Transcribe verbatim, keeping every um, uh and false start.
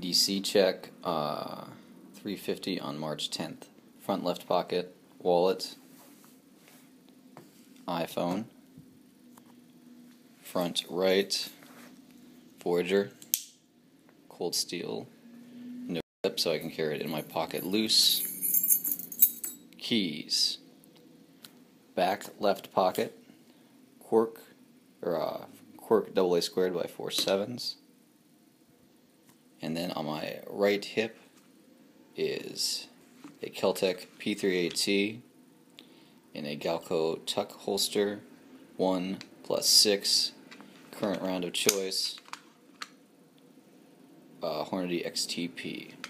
D C check, uh, three fifty on March tenth. Front left pocket, wallet, iPhone. Front right, Voyager, cold steel, no clip so I can carry it in my pocket loose. Keys. Back left pocket, Quirk, or uh, Quirk double A squared by four sevens. And then on my right hip is a kel-tec P thirty-eight T in a Galco tuck holster, one plus six, current round of choice, uh, Hornady X T P.